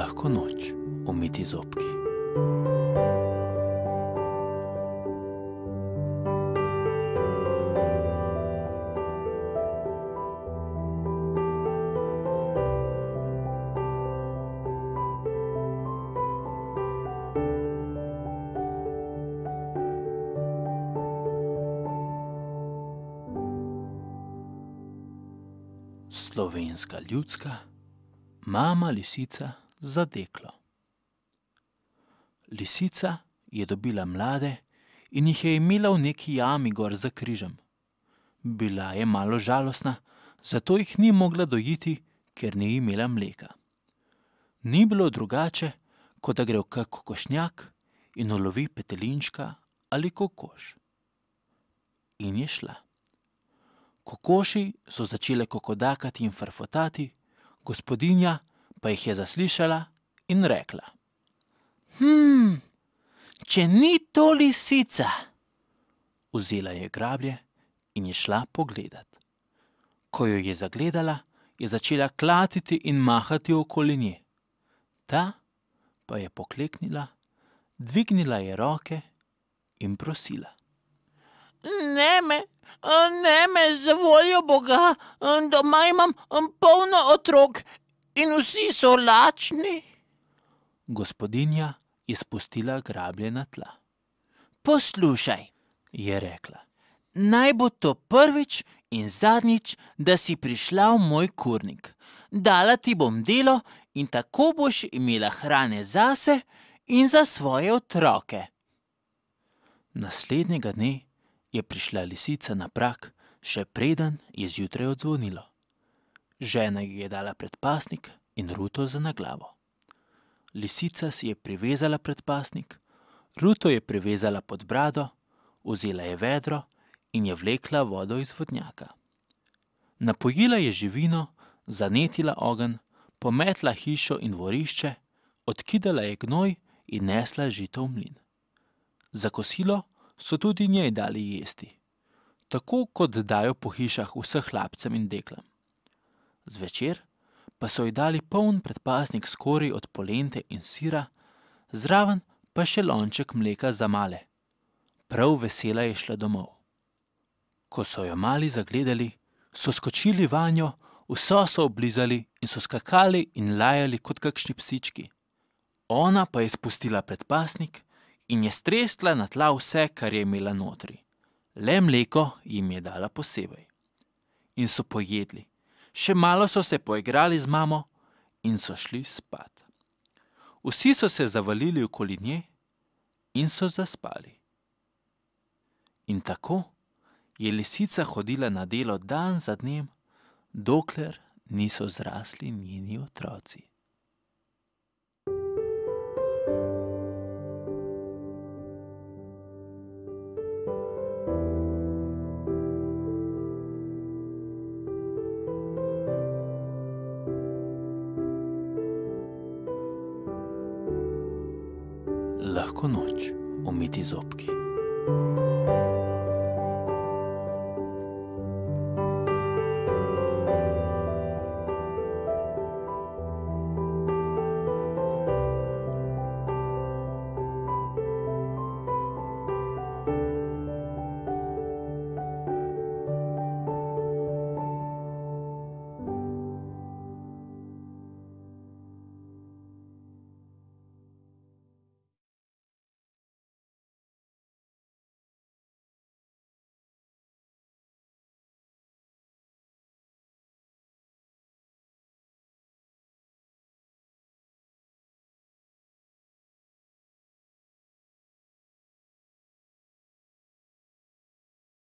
Lahko noč, umiti zobki. Slovenska ljudska, mama lisica za deklo. Lisica je dobila mlade in jih je imela v neki jami gor za križem. Bila je malo žalostna, zato jih ni mogla dojiti, ker ni imela mleka. Ni bilo drugače, kot da gre v kak kokošnjak in ulovi petelinčka ali kokoš. In je šla. Kokoši so začele kokodakati in frfotati, gospodinja pa jih je zaslišala in rekla: Če ni to lisica. Vzela je grablje in je šla pogledat. Ko jo je zagledala, je začela klatiti in mahati okoli nje. Ta pa je pokleknila, dvignila je roke in prosila: Ne me, za voljo Boga, doma imam polno otrok in vsi so lačni. Gospodinja je spustila grablje na tla. Poslušaj, je rekla, naj bo to prvič in zadnjič, da si prišla v moj kurnik. Dala ti bom delo in tako boš imela hrane zase in za svoje otroke. Naslednjega dne je prišla lisica na prag, še preden je zjutraj odzvonilo. Žena ji je dala predpasnik in ruto za naglavo. Lisica si je privezala predpasnik, ruto je privezala pod brado, vzela je vedro in je vlekla vodo iz vodnjaka. Napojila je živino, zanetila ogenj, pometla hišo in dvorišče, odkidala je gnoj in nesla žito v mlin. Za kosilo so tudi njej dali jesti, tako kot dajo po hišah vseh hlapcem in deklam. Zvečer pa so ji dali poln predpasnik skorij od polente in sira, zraven pa še lonček mleka za male. Prav vesela je šla domov. Ko so jo mali zagledali, so skočili vanjo, vso so oblizali in so skakali in lajali kot kakšni psički. Ona pa je spustila predpasnik in je stresla na tla vse, kar je imela notri. Le mleko jim je dala posebej. In so pojedli. Še malo so se poigrali z mamo in so šli spat. Vsi so se zavalili okoli nje in so zaspali. In tako je lisica hodila na delo dan za dnem, dokler niso zrasli njeni otroci. Lahko noč, umiti zobki.